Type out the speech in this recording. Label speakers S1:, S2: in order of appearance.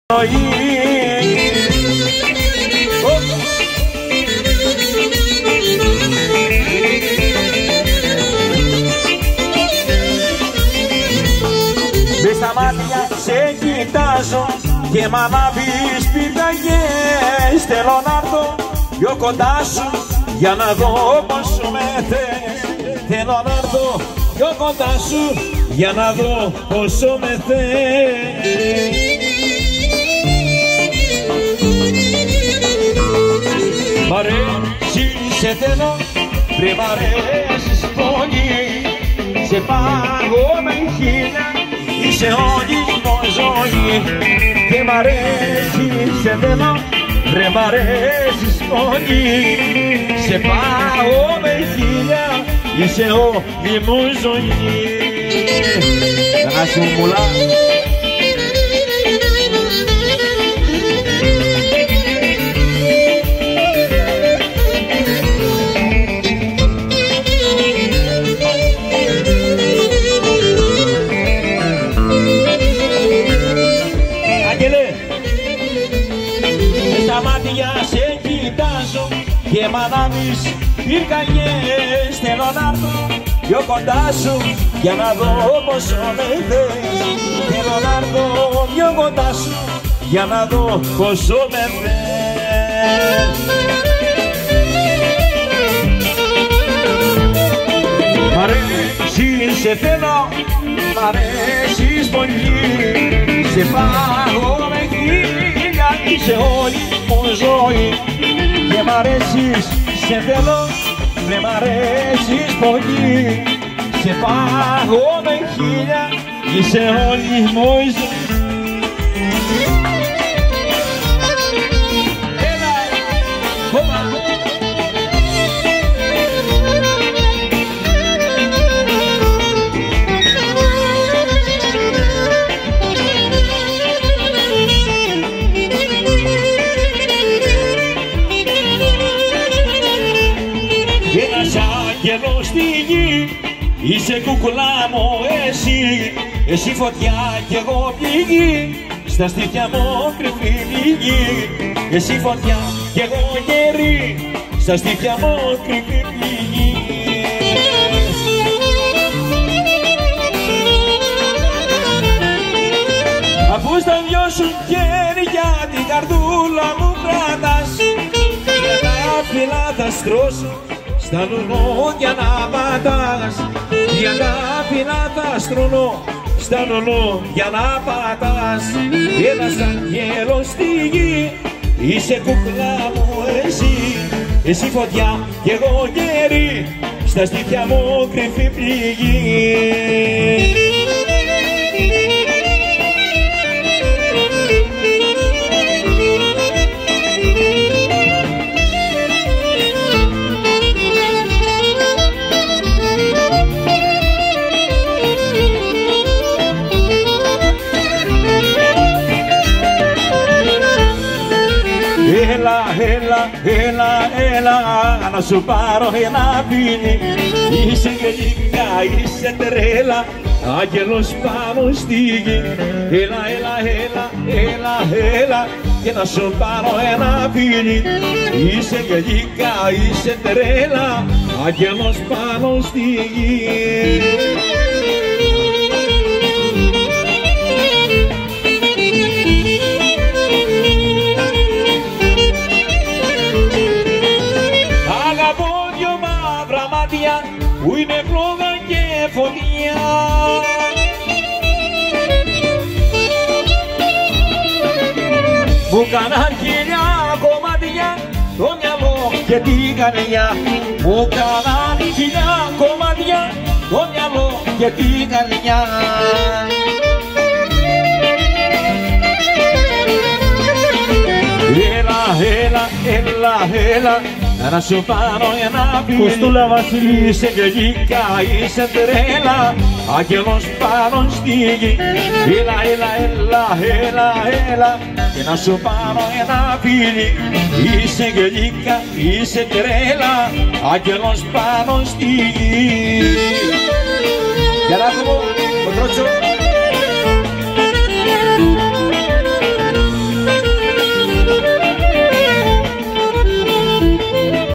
S1: Μες στα μάτια σε κοιτάζω και μ' ανάβεις πυρκαγιές. Θέλω να έρθω πιο κοντά σου για να δω πως με θες. Θέλω να έρθω πιο κοντά σου για να δω πόσο με θες. Μ' αρέσει, σε θέλω, πριν μ' αρέσεις πολύ. Σε πάγω με χίλια, είσαι όλη μου ζωή. Και μ' αρέσει, σε θέλω, ρε μ' αρέσεις πολύ. Σε πάω με χίλια, είσαι όλη μου ζωή. Κανάσι μου μουλά. Στα μάτια σε κοιτάζω και μ' ανάβεις πυρκαγιές. Θέλω να έρθω πιο κοντά σου για να δω πόσο με θες. Θέλω να έρθω πιο κοντά σου για να δω πόσο με θες. Μ' αρέσεις, σε θέλω, μ' αρέσεις πολύ. Σε πάω με χίλια, είσαι όλη μου ζωή. Και μ' αρέσεις, σε θέλω, δε μ' αρέσεις πολύ. Σε πάω με χίλια, είσαι όλη μου ζωή. Έλα, κόμμα. Ένας άγγελος στη γη, είσαι κουκουλά μου εσύ. Εσύ φωτιά κι εγώ πληγή, στα στήθια μου κρυφή πληγή. Εσύ φωτιά κι εγώ γερή, στα στήθια μου κρυφή πληγή. Αφού στα δυο σου χέρια την καρδούλα μου κράτας, για τα φύλλα θα στρώσω στα λουνό για να πατάς. Για τα φύλλα θα στρώνω στα λουνό για να πατάς. Ένας αγγέλος στη γη, είσαι κουκλά μου εσύ. Εσύ φωτιά κι εγώ γέρι, στα στήθια μου κρυφή πληγή. Έλα, έλα, έλα, έλα, να σου πάρω ένα πίνι. Είσαι γελικά, είσαι τρέλα, άγγελος πάνω στη γη. Έλα, έλα, έλα, έλα, έλα, και να σου πάρω ένα πίνι. Είσαι γελικά, είσαι τρέλα, άγγελος πάνω στη γη. Που είναι φλόγα και φωτιά, μου κάναν χιλιά κομμάτια το μυαλό και την καρδιά. Μου κάναν χιλιά κομμάτια το μυαλό και την καρδιά. Έλα, έλα, έλα, έλα, να σου πάρω ένα πίνι.
S2: Κωστούλα Βασιλή,
S1: είσαι γελικά, είσαι τρέλα, άγγελος πάνω στη γη. Έλα, έλα, έλα, έλα, έλα, και να σου πάρω ένα πίνι. Είσαι γελικά, είσαι τρέλα, άγγελος πάνω στη γη. Για να δούμε, ο Τρότσο.